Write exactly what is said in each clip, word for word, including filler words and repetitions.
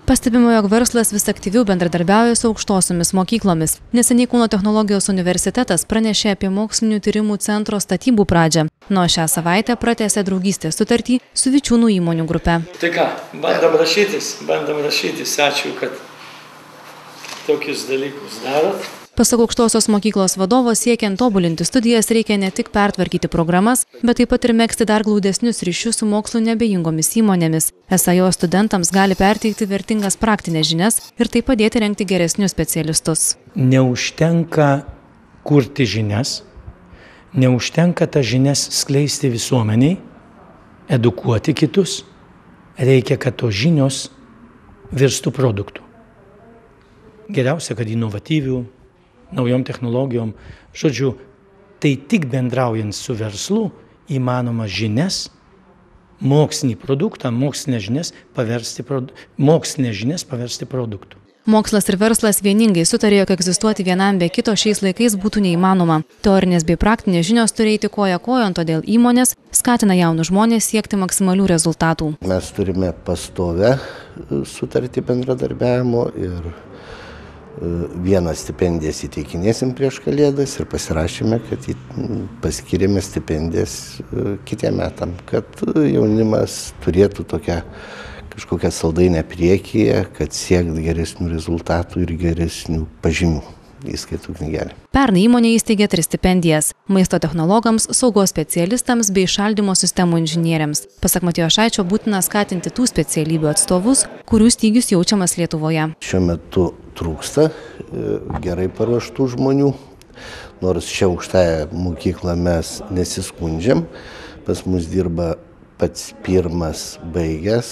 Pastebima, jog verslas vis aktyviau bendradarbiauja su aukštosiomis mokyklomis. Neseniai Kauno technologijos universitetas pranešė apie mokslinių tyrimų centro statybų pradžią. Nuo šią savaitę pratęsė draugystės sutartį su Vičiūnų įmonių grupe. Tai ką, bandom rašytis, bandom rašytis. Ačiū, kad tokius dalykus darot. Pasak aukštosios mokyklos vadovo, siekiant tobulinti studijas, reikia ne tik pertvarkyti programas, bet taip pat ir megzti dar glaudesnius ryšius su mokslu neabejingomis įmonėmis. Esą jo studentams gali perteikti vertingas praktinės žinias ir taip padėti rengti geresnius specialistus. Neužtenka kurti žinias, neužtenka tas žinias skleisti visuomeniai, edukuoti kitus. Reikia, kad tos žinios virstų produktų. Geriausia, kad inovatyvių, naujom technologijom. Žodžiu, tai tik bendraujant su verslu įmanoma žinias, mokslinį produktą, mokslinės žinias paversti, mokslinės žinias paversti produktų. Mokslas ir verslas vieningai sutarė, jog egzistuoti vienam be kito šiais laikais būtų neįmanoma. Teorinės bei praktinės žinios turi eiti koja kojon, todėl įmonės skatina jaunus žmonės siekti maksimalių rezultatų. Mes turime pastovę sutartį bendradarbiavimo ir vieną stipendijas įteikinėsim prieš Kalėdas ir pasirašėme, kad paskirėme stipendijas kitiem metam, kad jaunimas turėtų tokią kažkokią saldainę priekyje, kad siektų geresnių rezultatų ir geresnių pažymių įskaitų knygelę. Pernai įmonė įsteigė tris stipendijas – maisto technologams, saugos specialistams bei šaldymo sistemų inžinieriams. Pasak Matijošaičio, būtina skatinti tų specialybių atstovus, kurių stygius jaučiamas Lietuvoje. Šiuo metu trūksta gerai paruoštų žmonių, nors šią aukštąją mokyklą mes nesiskundžiam. Pas mus dirba pats pirmas baigęs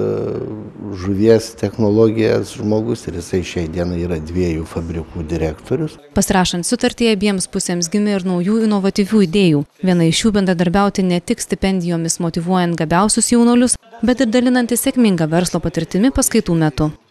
žuvies technologijas žmogus ir jisai šiai dienai yra dviejų fabrikų direktorius. Pasirašant sutartį, abiems pusėms gimė ir naujų inovatyvių idėjų. Viena iš jų bendradarbiauti ne tik stipendijomis motyvuojant gabiausius jaunuolius, bet ir dalinantis sėkmingą verslo patirtimi paskaitų metu.